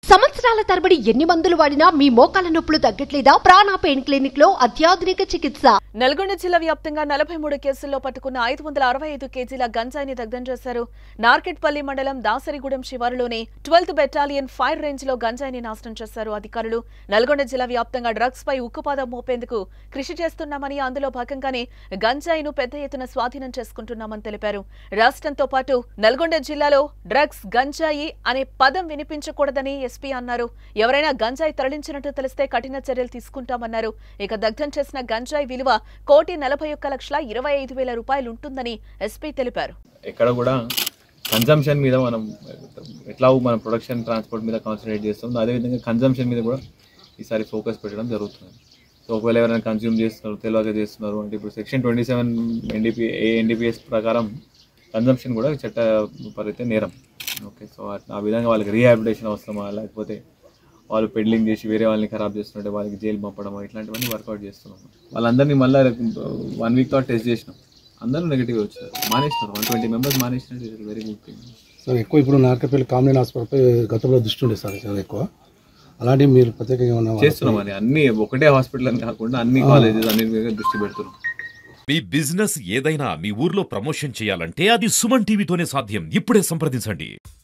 సంవత్సరాల తరబడి ఎన్ని మందులు వాడినా మీ మోకాల నొప్పులు తగ్గట్లేదా? ప్రాణ పెయిన్ క్లినిక్ లో అత్యాధునిక చికిత్స. నల్గొండ జిల్లా వ్యాప్తంగా 43 కేసుల్లో పట్టుకున్న 565 కేజీల గంజాయిని దగ్ధం చేశారు. నార్కెట్పల్లి మండలం దాసరిగూడెం శివారులోని 12th బెటాలియన్ ఫైర్ రేంజ్ లో గంజాయిని నాశనం చేశారు అధికారులు. నల్గొండ జిల్లా వ్యాప్తంగా డ్రగ్స్ పై ఉక్కుపాదం మోపేందుకు కృషి చేస్తున్నామని, అందులో భాగంగానే గంజాయిను పెద్ద ఎత్తున స్వాధీనం చేసుకుంటున్నామని తెలిపారు. రాష్ట్రంతో పాటు నల్గొండ జిల్లాలో డ్రగ్స్, గంజాయి అనే పదం వినిపించకూడదని ఎస్పీ అన్నారు. ఎవరైనా గంజాయి తరలించినట్టు తెలిస్తే కఠిన చర్యలు తీసుకుంటామన్నారు. ఇక దగ్ధం చేసిన గంజాయి విలువ 1,41,25,000 రూపాయలు ఉంటుందని ఎస్పీ తెలిపారు. ఎక్కడ కూడా కన్జంప్షన్ మీద మనం ఎట్లా మన ప్రొడక్షన్ ట్రాన్స్పోర్ట్ మీద కాన్సన్ట్రేట్ చేస్తాం, అదేవిధంగా కన్జంప్షన్ మీద కూడా ఈసారి ఫోకస్ పెట్టడం జరుగుతుంది. సో ఒకవేళ ఎవరైనా కన్జ్యూమ్ చేస్తున్నారు, తెలియక చేస్తున్నారు అంటే ఇప్పుడు సెక్షన్ 27 ఎన్డీపీఎస్ ప్రకారం కన్జంప్షన్ కూడా చట్టపరిత నేరం. ఓకే, సో ఆ విధంగా వాళ్ళకి రీహాబిలిటేషన్ అవసరమా, లేకపోతే వాళ్ళు పెడ్లింగ్ చేసి వేరే వాళ్ళని ఖరాబ్ చేస్తుంటే వాళ్ళకి జైలు పంపడం, ఇట్లాంటివన్నీ వర్కౌట్ చేస్తున్నాం. వాళ్ళందరినీ మళ్ళీ 1 వీక్ తర్వాత టెస్ట్ చేసినాం, అందరూ నెగిటివ్ వచ్చారు, మానేసినారు. 120 మెంబర్స్ మానేసినట్టు వెరీ గుడ్ థింగ్. సార్ ఎక్కువ ఇప్పుడు నార్కెట్పల్లి కామినేని హాస్పిటల్పై గతంలో దృష్టి ఉండేది సార్, చాలా ఎక్కువ. అలాంటివి మీరు ప్రత్యేకంగా చేస్తున్నామని అన్ని ఒకటే హాస్పిటల్ అని కాకుండా అన్ని కాలేజెస్ అన్ని దృష్టి పెడుతున్నాం. మీ బిజినెస్ ఏదైనా మీ ఊర్లో ప్రమోషన్ చేయాలంటే అది సుమన్ టీవీతోనే సాధ్యం. ఇప్పుడే సంప్రదించండి.